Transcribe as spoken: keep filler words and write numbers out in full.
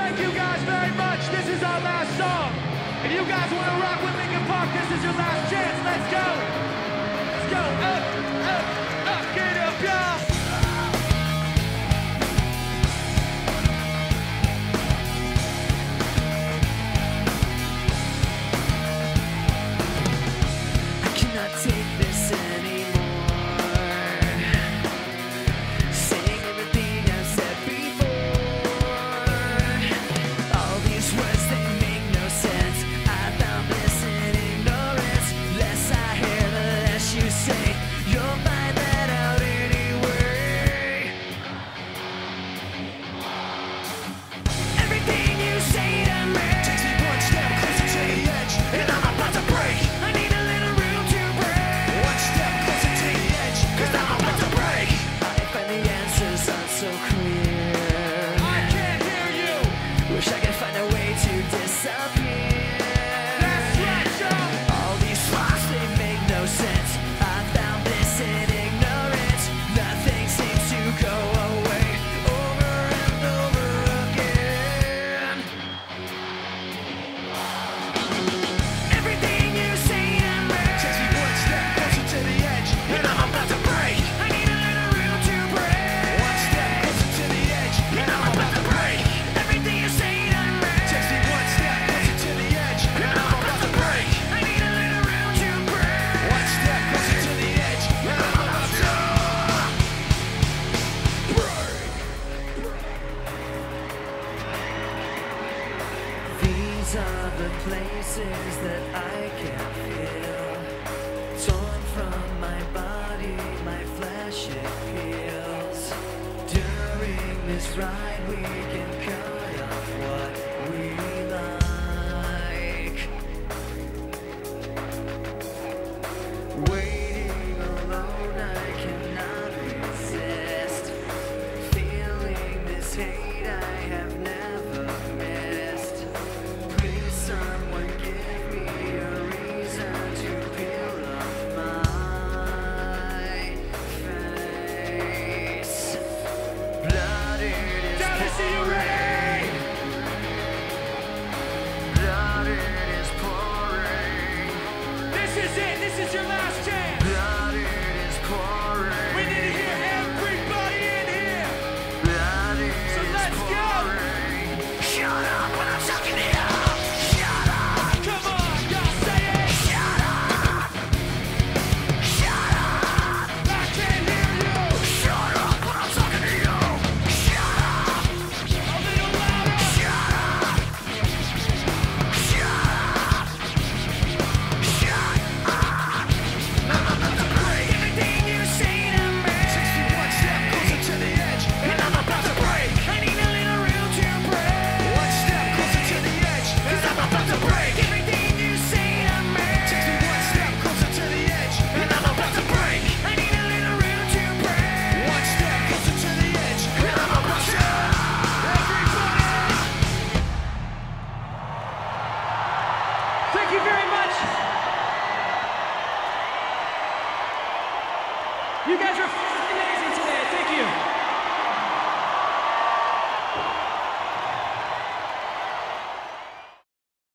thank you guys very much. This is our last song. If you guys want to rock with Linkin Park, this is your last chance. Let's go. Let's go. Up, up, up. Get up, y'all. I cannot take this anymore. Saying everything I've said before. All these words, they make no sense. I found bliss in ignorance. Less I hear, the less you say. You'll find that out anyway. Everything you say to me takes me one step closer to the edge, and I'm about to break. I need a little room to break. One step closer to the edge, cause I'm about to break. I find the answers aren't so clear. I can't hear you. Wish I could find a way to disappear. That's right, y'all. All these thoughts, they make no sense. I found this in ignorance. Nothing seems to go away over and over again. Everything you say to me takes me one step closer to the edge, and I'm about to break. I need a little room to break. One step closer to the edge, and I'm about to break. Everything you say to me takes me one step closer to the edge, and I'm about to break. I need a little room to break. One step closer to the edge, and I'm about to break. These are the places that I can feel. Torn from my body, my flesh it peels. During this ride we can cut off what we like. Waiting alone, I cannot resist. Feeling this hate I have never missed. Please someone give me a reason to peel off my face. Blood it is Down to see you ready. Blood it is pouring. This is it. This is your last chance. Blood it is pouring. We need to hear everybody in here. Blood it So is let's go. pouring. Shut up when I'm talking to you. Shut up. Come on, y'all say it. Shut up. Shut up. I can't hear you. Shut up when I'm talking to you. Shut up. A little louder. Shut up. Shut up. Shut up. I'm about to break. Everything you say to me takes me one step closer to the edge, and I'm about to break. I need a little room to break. One step closer to the edge, cause I'm about to break. Everything you say to me takes me one step closer to the edge, and I'm about to break. I need a little room to break. One step closer to the edge, and I'm about to. Thank you very much. You guys are